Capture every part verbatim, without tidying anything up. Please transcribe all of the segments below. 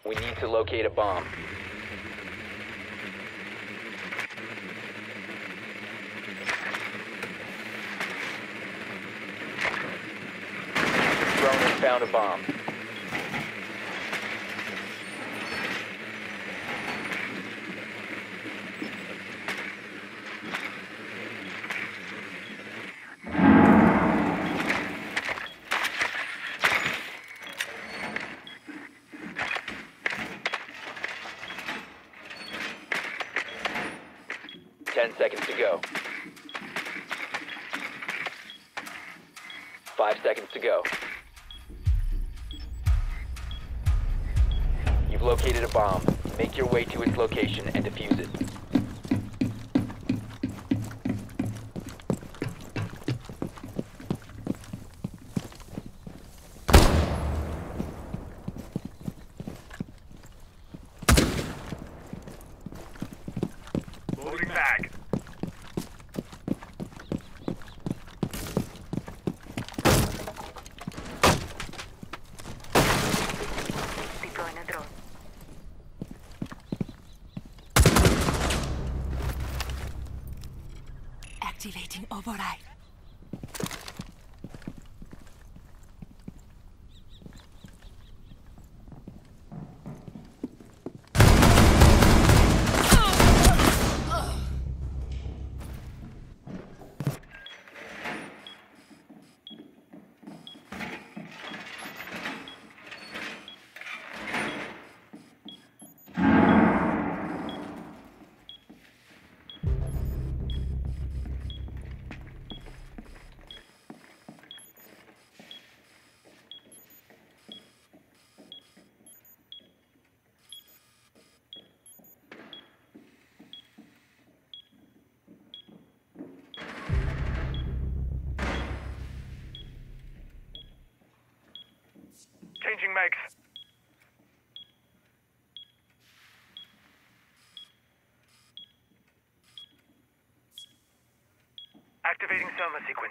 We need to locate a bomb. Drone has found a bomb. Ten seconds to go. Five seconds to go. You've located a bomb. Make your way to its location and defuse it. Loading mag. Deploying a drone. Activating override. Changing mags. Activating Selma sequence.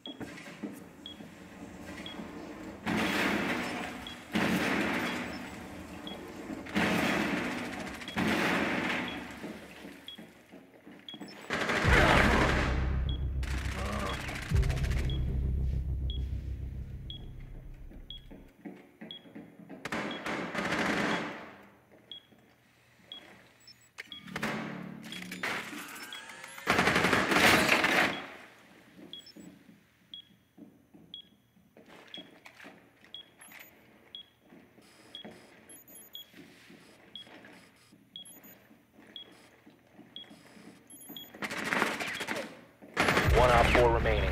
One op four remaining.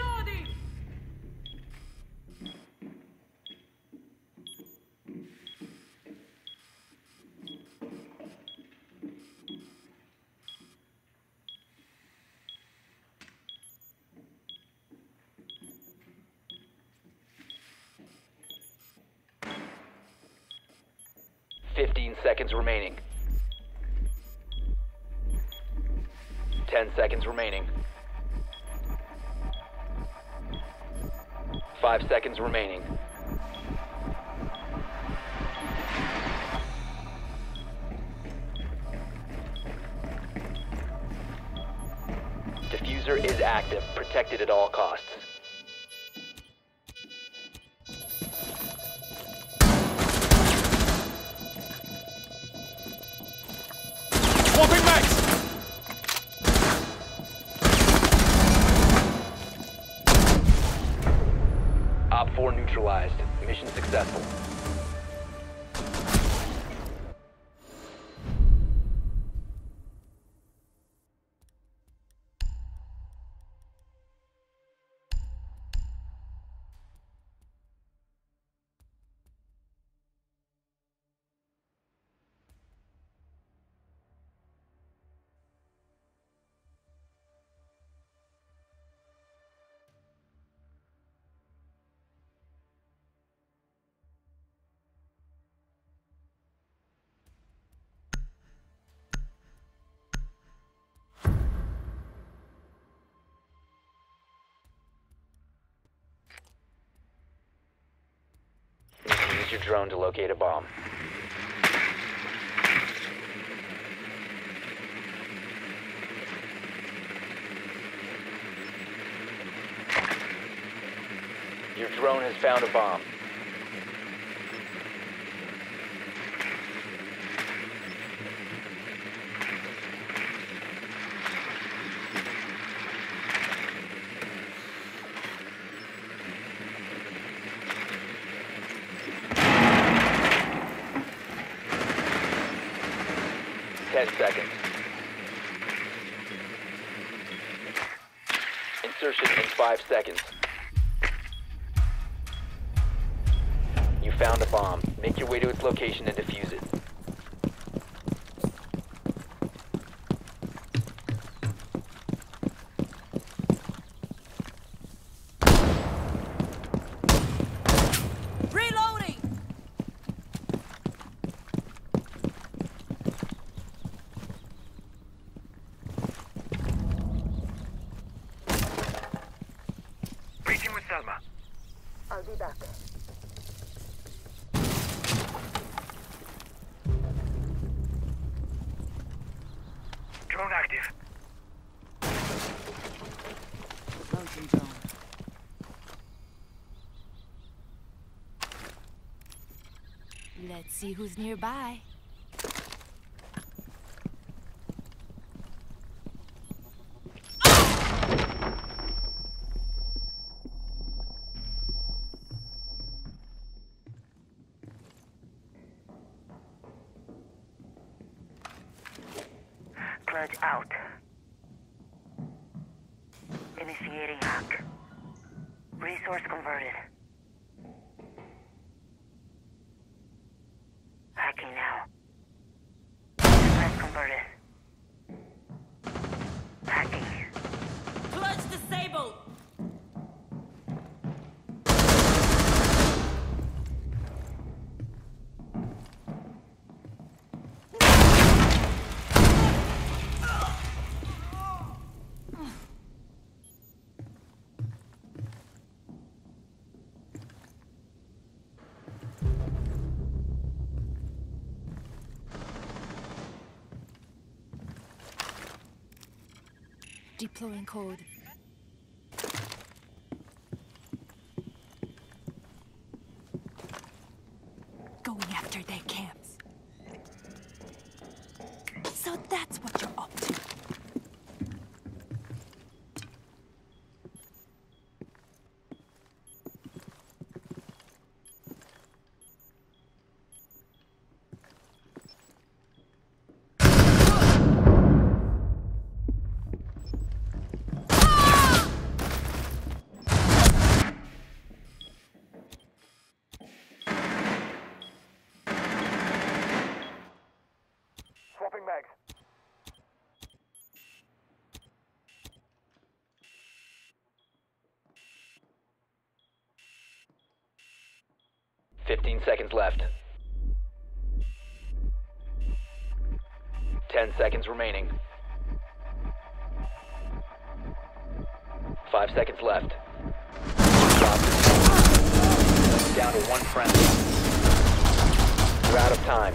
Fifteen seconds remaining. Ten seconds remaining. Five seconds remaining. Diffuser is active, protected at all costs. Swapping mags! Op four neutralized. Mission successful. Use your drone to locate a bomb. Your drone has found a bomb. Ten seconds. Insertion in five seconds. You found a bomb. Make your way to its location and defuse it. Reloading! Breaching with Selma. I'll be back. Drone active. Mountain drone. Let's see who's nearby. Clutch out. Initiating hack. Resource converted. Hacking now. Device converted. Hacking. Clutch disabled! Deploying code. Going after their camps. So that's what you're up to. Swapping mags. Fifteen seconds left. Ten seconds remaining. Five seconds left. Drop it. Down to one friendly. You're out of time.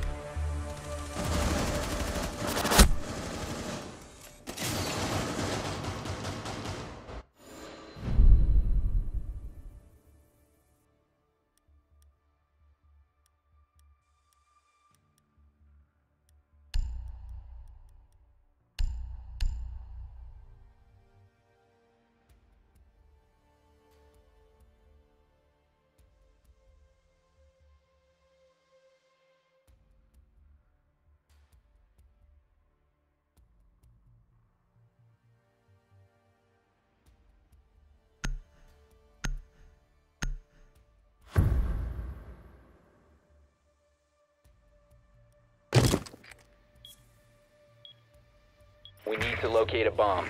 We need to locate a bomb.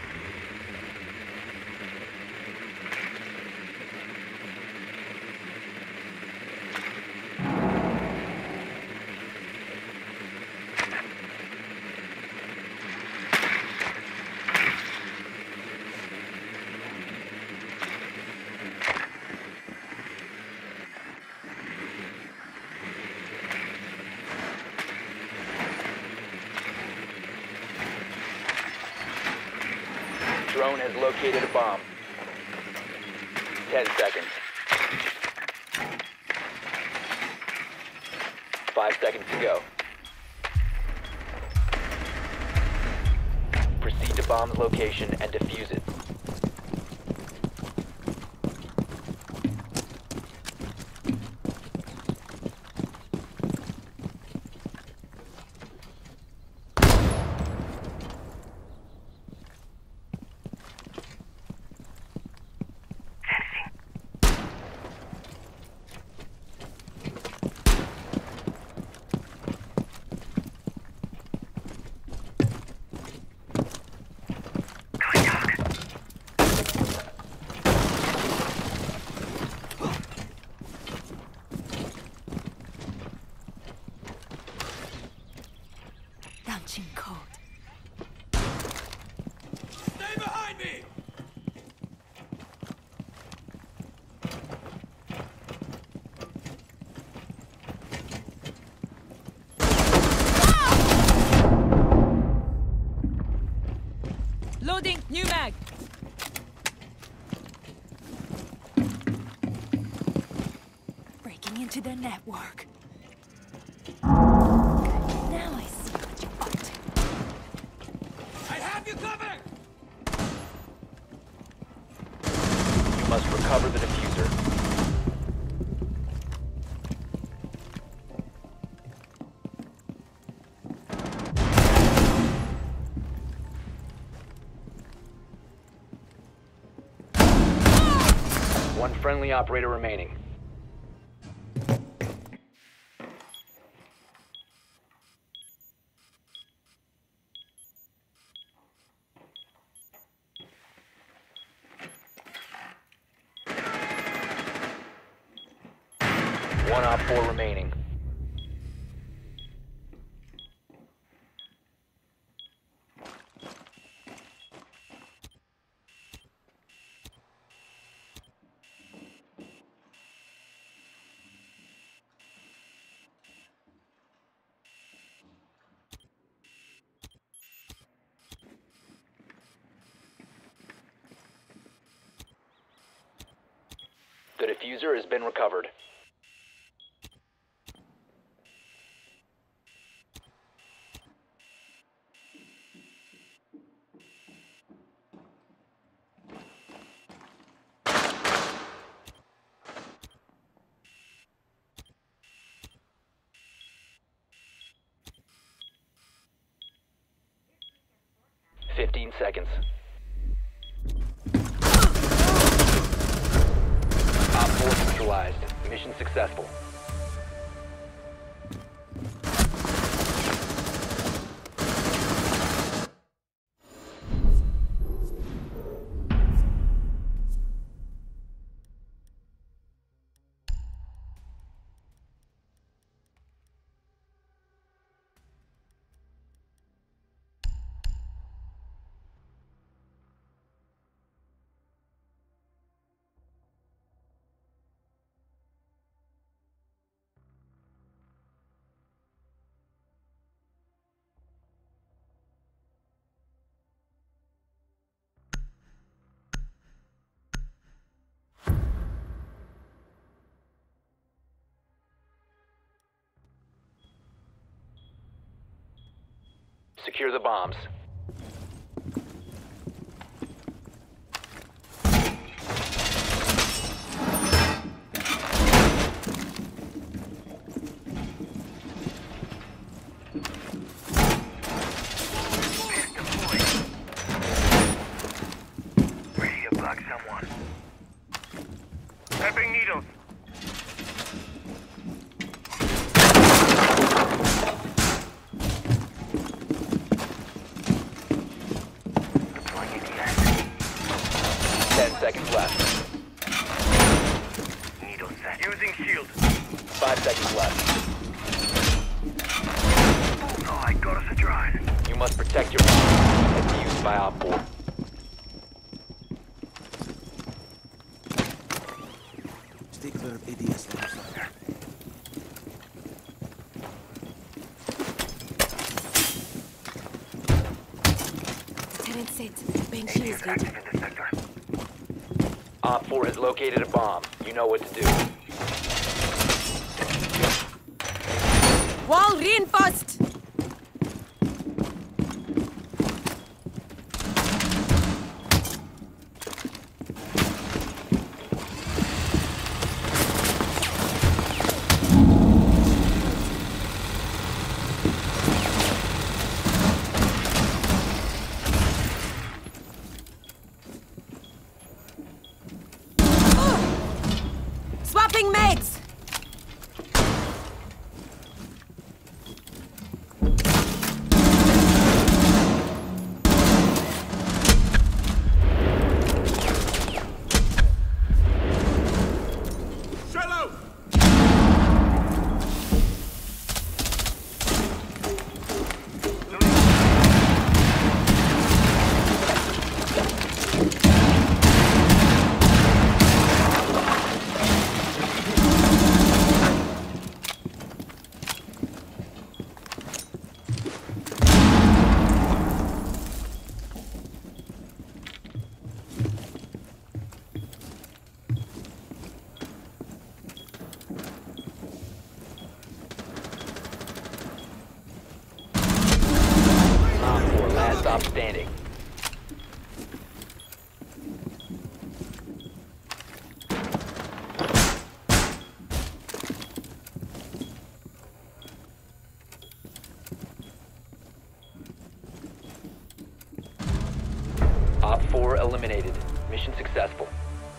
Drone has located a bomb. Ten seconds. Five seconds to go. Proceed to bomb's location and defuse it. Launching code. Stay behind me! Loading new mag. Breaking into their network. Now I see what you're up to. I have you covered! You must recover the diffuser. One friendly operator remaining. One op four remaining. The diffuser has been recovered. Fifteen seconds. Op four neutralized. Mission successful. Secure the bombs. Ready to block someone. Pepping needles. Deploying A D S. Ten seconds left. Needle set. Using shield. Five seconds left. Oh, I got us a drone. You must protect your bombs. Defused by Op four. Stay clear of A D S levels. Lieutenant Sid, Banshee is ready. Active in this sector. Op four has located a bomb. You know what to do. lost! Swapping mags! Shallow! Op four, last stop standing. Op four eliminated. Mission successful.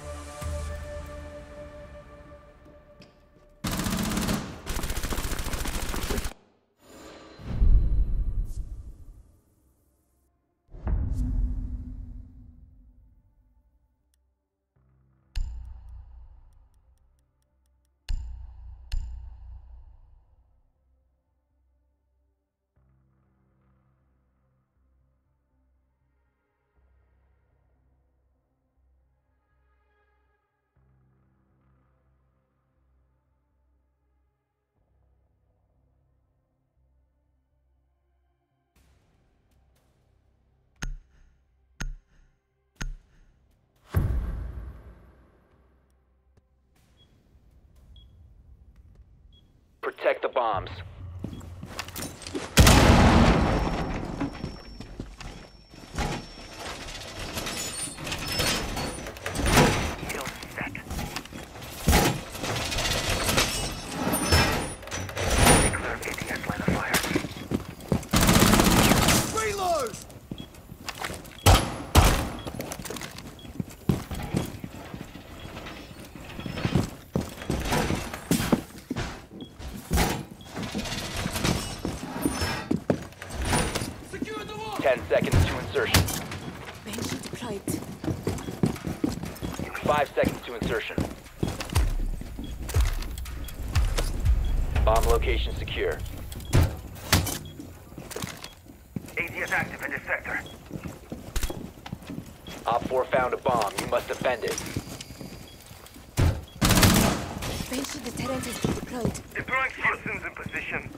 Protect the bombs. Kill set. Clear A D S line of fire. Reload! Secure the wall! Ten seconds to insertion. Banshee deployed. Five seconds to insertion. Bomb location secure. A D S active in this sector. Op four found a bomb. You must defend it. Banshee deterrent is deployed. Deploying citizens in position.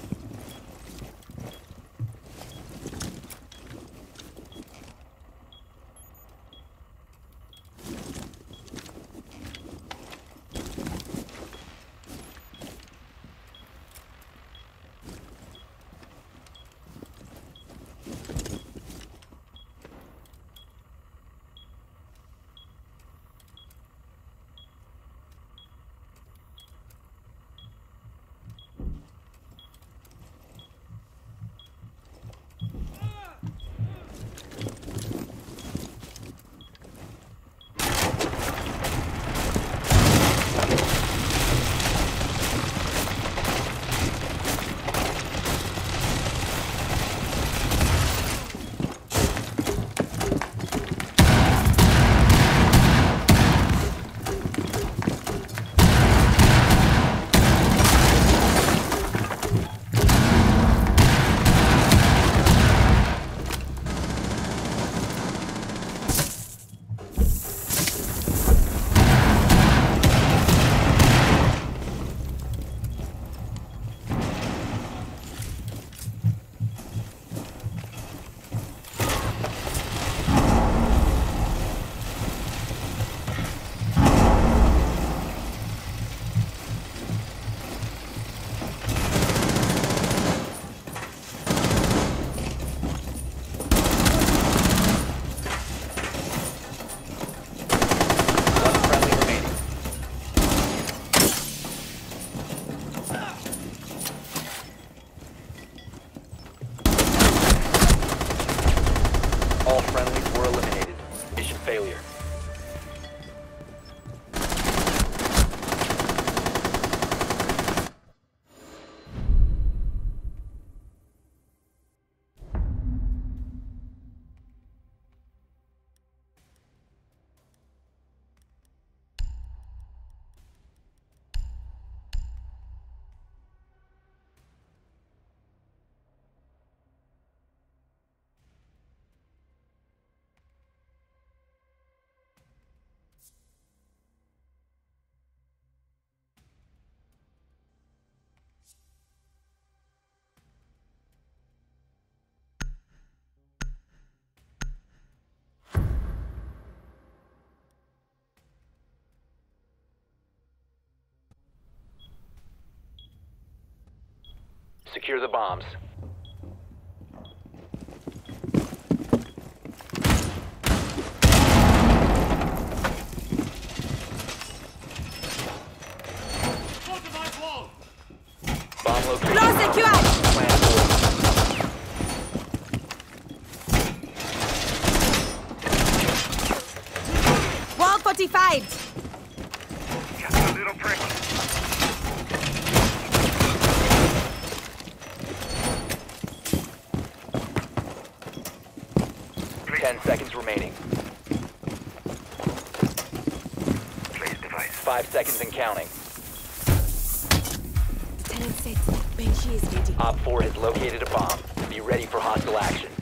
Secure the bombs. Fortified wall! Bomb location. Close the Q out! Plan for. Wall fortified! Just a little prick. Ten seconds remaining. Place device. Five seconds and counting. Tenant set. Banshee is ready. Op four has located a bomb. Be ready for hostile action.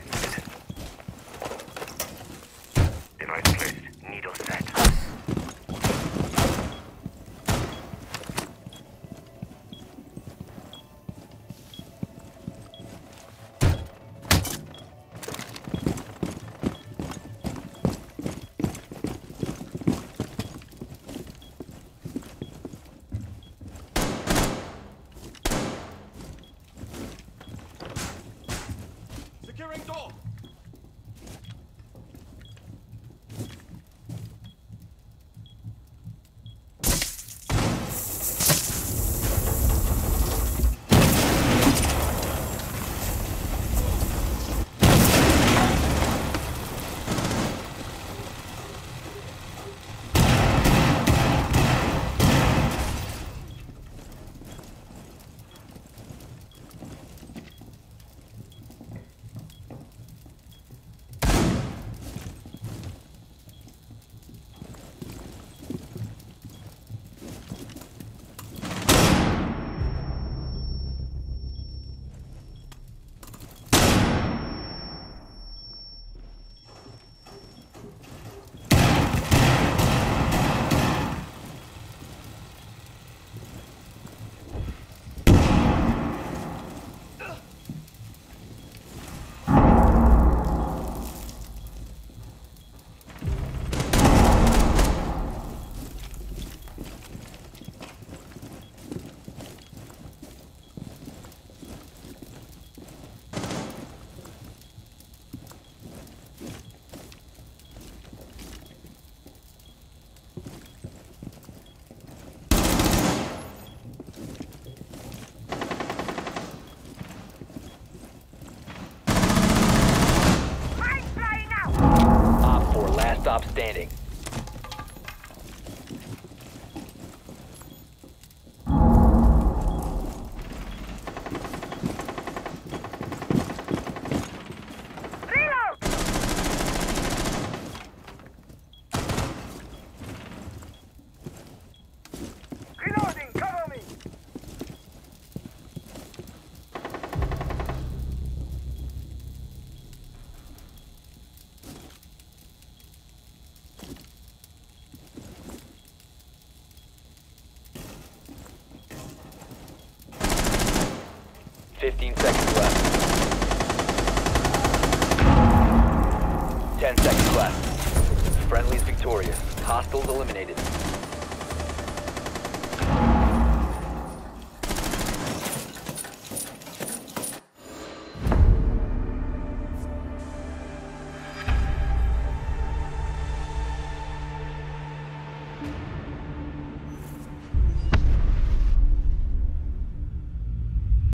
Device placed. Needle set. Securing door! Op four, last stop standing. Reloading! Cover me! Fifteen seconds left. Ten seconds left. Friendly's victorious. Hostiles eliminated.